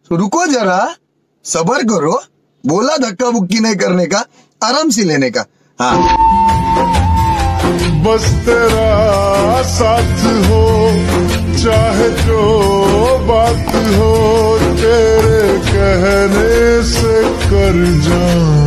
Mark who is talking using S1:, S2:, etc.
S1: तो रुको जरा, सबर करो। बोला धक्का बुक्की नहीं करने का, आराम से लेने का। हाँ,
S2: बस तेरा साथ हो, चाहे जो बात हो, तेरे कहने से कर जाऊं।